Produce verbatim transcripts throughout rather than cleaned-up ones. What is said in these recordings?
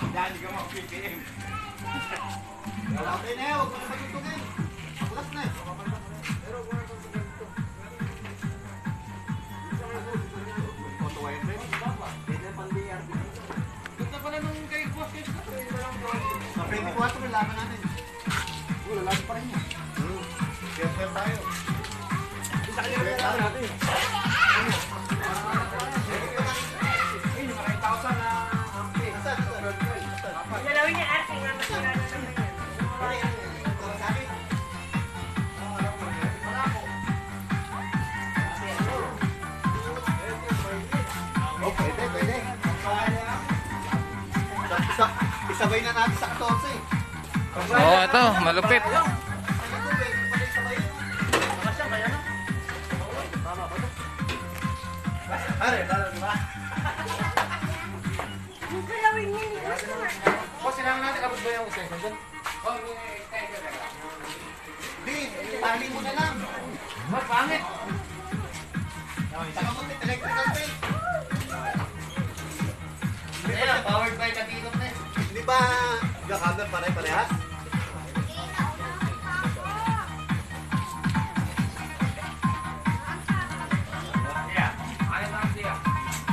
Dali ka mag-P P M. Wala kayo na yun, huwag mo na magtutugin. Makulas na eh. Pero kung ano sa ganito. Photo wireframe? Pwede na pang D R. Ganda pala nung kay Boss Kes na. Sa twenty-four, laban natin. Oo, lalaban pa rin yun. Kaya tayo. Isa kanya rin natin. Dalawin niya arte nga masira na naman yan. Oh, pwede, pwede. Isa, isabay na natin sa katorse eh. Oo, oh, ito, malupit. Pare, lalo diba? Yung dalawin niya ni Boss naman. Boss, sinangan natin, abot ba yung isa? Nandun? Oh, kaya ka lang. Di, tali mo na lang. Mas pangit. Saka mo electrical tape. Ayan, powered by Katilok na eh. Hindi ba gakagan pare-parehas? Yeah, ayaw na ang siya.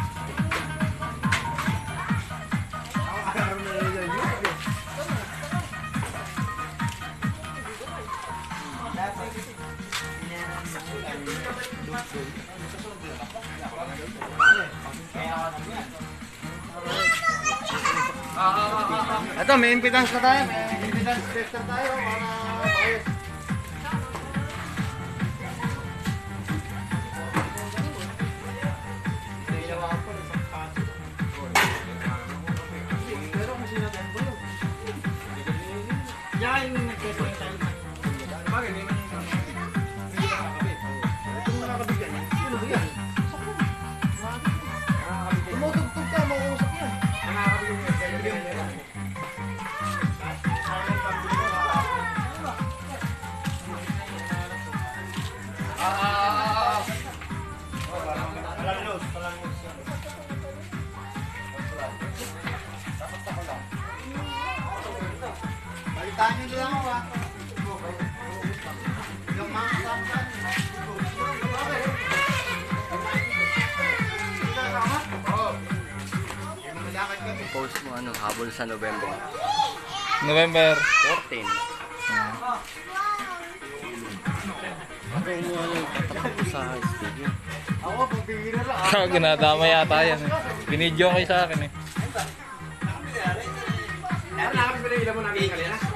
Ito, may impedance na tayo. May impedance tester tayo para ayos. Pero kung sinabi ko yun. Yan yung nagkakaroon tayo. Bakit? Hindi man yung ito mo nakakabig yan. Sino ba yan? Tumutugtog ka, mauusap yan. Nakakabig yung balitaan nyo lang ako ha. Yung mga kasampan. Post mo ano, habol sa November November. fourteen. Ako mo ano, tatakbo sa studio. Ako, pagpigil na lang. Kaya ginadama yata yan eh. Binidyo kayo sa akin eh. Nakakabig ba na ilan mo namin kanina?